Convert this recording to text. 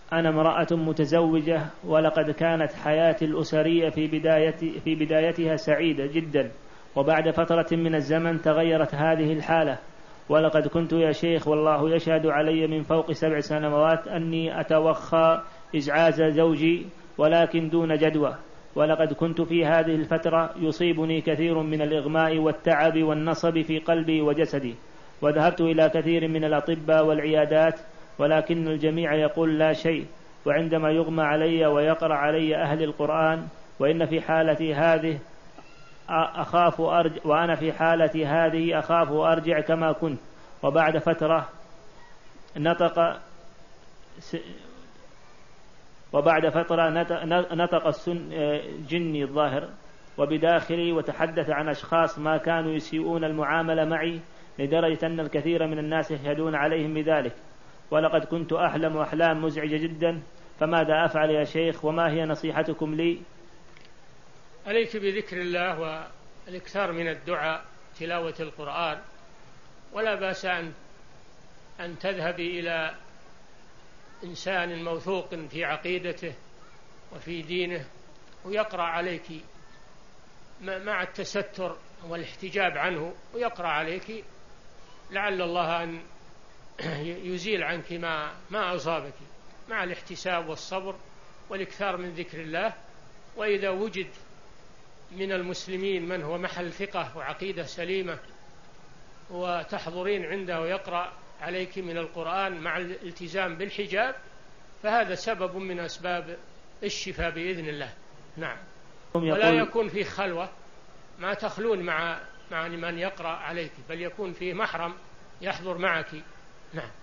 أنا امرأة متزوجة، ولقد كانت حياتي الأسرية في بدايتها سعيدة جدا، وبعد فترة من الزمن تغيرت هذه الحالة. ولقد كنت يا شيخ والله يشهد علي من فوق 7 سنوات أني أتوخى إزعاز زوجي، ولكن دون جدوى. ولقد كنت في هذه الفترة يصيبني كثير من الإغماء والتعب والنصب في قلبي وجسدي، وذهبت إلى كثير من الأطباء والعيادات، ولكن الجميع يقول لا شيء. وعندما يغمى علي ويقرأ علي أهل القرآن وإن في حالتي هذه وأنا في حالتي هذه أخاف وأرجع كما كنت. وبعد فترة نطق جني الظاهر وبداخلي، وتحدث عن أشخاص ما كانوا يسيئون المعاملة معي، لدرجة أن الكثير من الناس يشهدون عليهم بذلك. ولقد كنت أحلم أحلام مزعجة جدا، فماذا أفعل يا شيخ، وما هي نصيحتكم لي؟ عليك بذكر الله والإكثار من الدعاء، تلاوة القرآن، ولا بأس أن تذهبي إلى إنسان موثوق في عقيدته وفي دينه ويقرأ عليك مع التستر والاحتجاب عنه، ويقرأ عليك لعل الله أن يزيل عنك ما أصابك، مع الاحتساب والصبر والإكثار من ذكر الله. وإذا وجد من المسلمين من هو محل ثقة وعقيدة سليمة وتحضرين عنده ويقرأ عليك من القرآن مع الالتزام بالحجاب، فهذا سبب من أسباب الشفاء بإذن الله. نعم. ولا يكون فيه خلوة، ما تخلون مع من يقرأ عليك، بل يكون فيه محرم يحضر معك. نعم.